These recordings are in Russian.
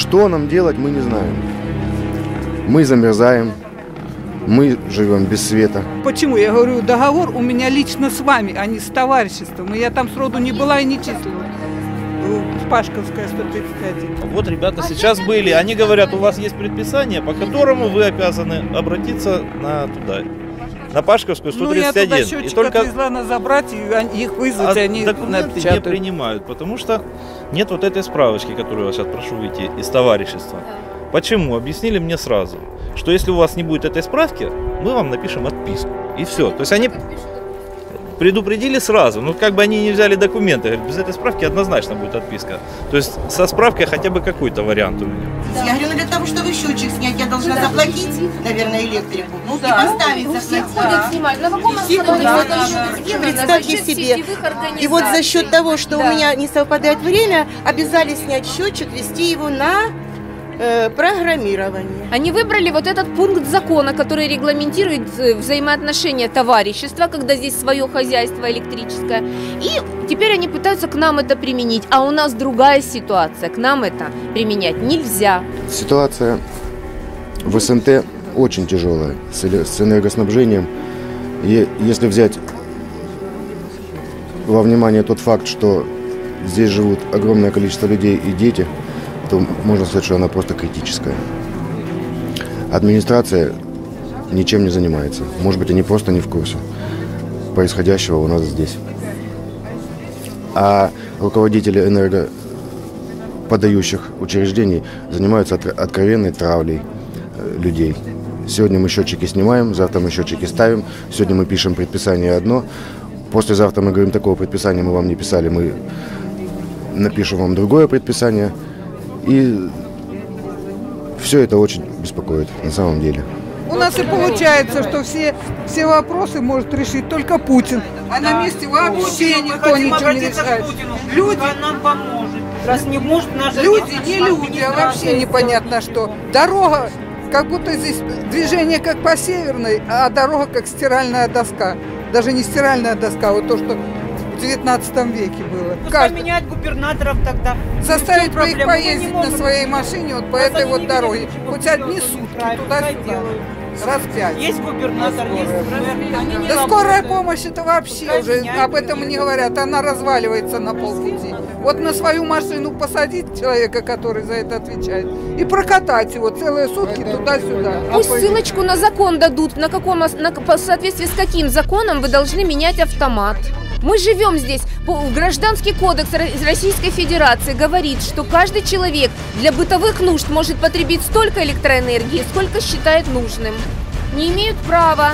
Что нам делать, мы не знаем. Мы замерзаем, мы живем без света. Почему? Я говорю, договор у меня лично с вами, а не с товариществом. И я там сроду не была и не числилась. Пашковская, 131. Вот ребята сейчас были, они говорят, у вас есть предписание, по которому вы обязаны обратиться на Пашковскую 131. Ну, я туда счетчик отвезла на забрать, и их вызвать, и они документы напечатают. не принимают, потому что нет вот этой справочки, которую я сейчас прошу выйти из товарищества. Почему? Объяснили мне сразу, что если у вас не будет этой справки, мы вам напишем отписку. И все. То есть они предупредили сразу, но как бы они не взяли документы, говорят, без этой справки однозначно будет отписка. То есть со справкой хотя бы какой-то вариант у меня. Я говорю, для того, чтобы счетчик снять, я должна заплатить, наверное, электрику. Ну, и поставить, заплатить. Ходят снимать. На каком основании? Представьте себе. И вот за счет того, что у меня не совпадает время, обязали снять счетчик, вести его на программирование. Они выбрали вот этот пункт закона, который регламентирует взаимоотношения товарищества, когда здесь свое хозяйство электрическое. И теперь они пытаются к нам это применить. А у нас другая ситуация. К нам это применять нельзя. Ситуация в СНТ очень тяжелая с энергоснабжением. И если взять во внимание тот факт, что здесь живут огромное количество людей и дети, то можно сказать, что она просто критическая. Администрация ничем не занимается. Может быть, они просто не в курсе происходящего у нас здесь. А руководители энергоподающих учреждений занимаются откровенной травлей людей. Сегодня мы счетчики снимаем, завтра мы счетчики ставим, сегодня мы пишем предписание одно, послезавтра мы говорим, такого предписания мы вам не писали, мы напишем вам другое предписание. И все это очень беспокоит на самом деле. У нас и получается, что все вопросы может решить только Путин. А на месте вообще никто ничего не решает. Люди нам поможет. Раз не может, люди не люди, а вообще непонятно что. Дорога, как будто здесь движение как по Северной, а дорога как стиральная доска. Даже не стиральная доска, вот то, что в 19 веке было. Поменять губернаторов тогда. Заставить по их поездить на своей машине вот по этой вот дороге. Хоть одни сутки туда-сюда. Раз 5. Есть губернатор, есть. Да скорая помощь это вообще уже об этом не говорят. Она разваливается на полпути. Вот на свою машину посадить человека, который за это отвечает, и прокатать его целые сутки туда-сюда. Пусть ссылочку на закон дадут, в соответствии с каким законом вы должны менять автомат. Мы живем здесь. Гражданский кодекс Российской Федерации говорит, что каждый человек для бытовых нужд может потребить столько электроэнергии, сколько считает нужным. Не имеют права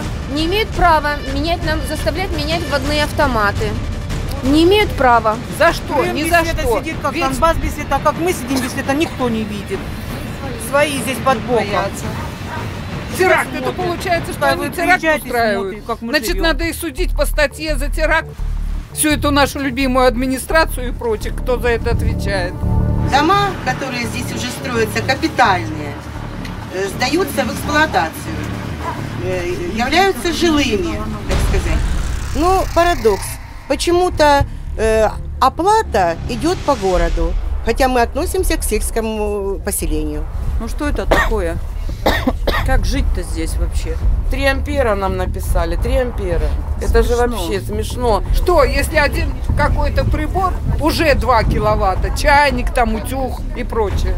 заставлять менять вводные автоматы. Не имеют права. За что? Ни за что. Сидит, как Донбасс без света, как мы сидим без света, никто не видит. Свои здесь под боком. Теракт, это получается, что они теракт устраивают. Значит, надо и судить по статье за теракт всю эту нашу любимую администрацию и прочих, кто за это отвечает. Дома, которые здесь уже строятся, капитальные, сдаются в эксплуатацию, являются жилыми, так сказать. Но парадокс. Почему-то оплата идет по городу, хотя мы относимся к сельскому поселению. Ну что это такое? Как жить-то здесь вообще? 3 ампера нам написали, 3 ампера. Это же вообще смешно. Что, если один какой-то прибор, уже 2 киловатта, чайник, там, утюг и прочее.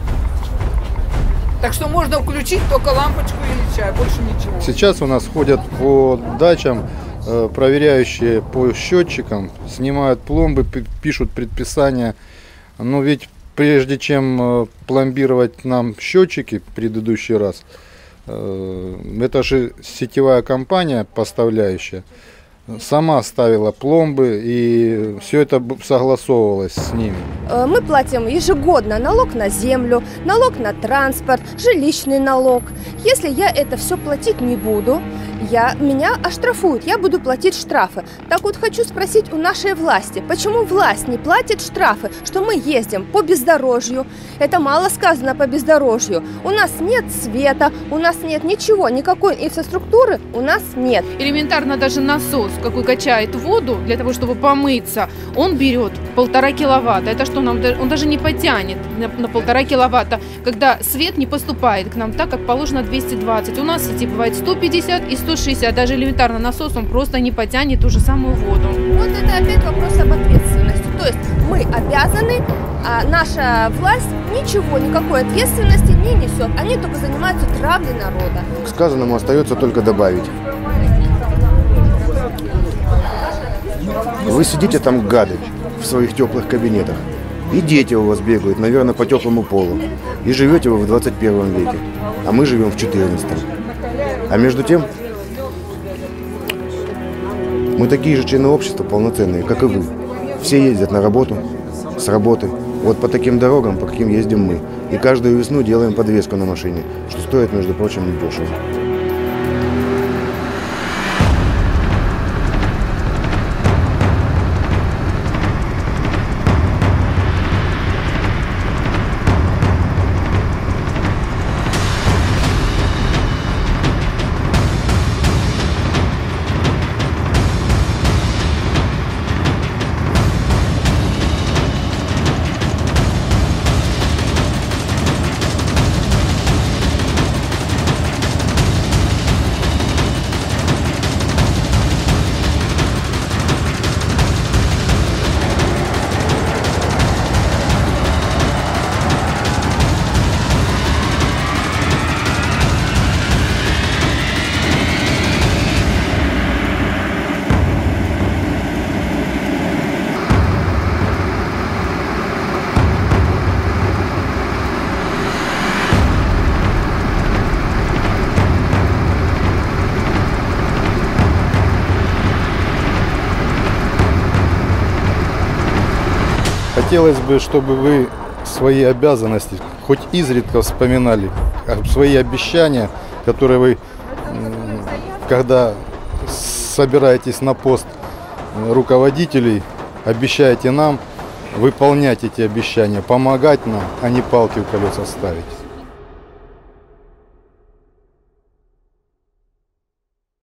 Так что можно включить только лампочку или чай, больше ничего. Сейчас у нас ходят по дачам, проверяющие по счетчикам, снимают пломбы, пишут предписания. Но ведь прежде чем пломбировать нам счетчики в предыдущий раз, это же сетевая компания, поставляющая, сама ставила пломбы, и все это согласовывалось с ними. Мы платим ежегодно налог на землю, налог на транспорт, жилищный налог. Если я это все платить не буду, меня оштрафуют, я буду платить штрафы. Так вот хочу спросить у нашей власти, почему власть не платит штрафы, что мы ездим по бездорожью. Это мало сказано по бездорожью. У нас нет света, у нас нет ничего, никакой инфраструктуры у нас нет. Элементарно даже насос, какой качает воду для того, чтобы помыться, он берет 1,5 киловатта. Это что, он даже не потянет на 1,5 киловатта, когда свет не поступает к нам так, как положено 220. У нас в сети бывает 150 и 160. Даже элементарно насос он просто не потянет ту же самую воду. Вот это опять вопрос об ответственности. То есть мы обязаны, а наша власть ничего, никакой ответственности не несет. Они только занимаются травлей народа. К сказанному остается только добавить. Вы сидите там, гады, в своих теплых кабинетах. И дети у вас бегают, наверное, по теплому полу. И живете вы в 21 веке, а мы живем в 14. А между тем, мы такие же члены общества полноценные, как и вы. Все ездят на работу, с работы. Вот по таким дорогам, по каким ездим мы. И каждую весну делаем подвеску на машине, что стоит, между прочим, недешево. Хотелось бы, чтобы вы свои обязанности хоть изредка вспоминали, свои обещания, которые вы, когда собираетесь на пост руководителей, обещаете нам выполнять эти обещания, помогать нам, а не палки в колеса ставить.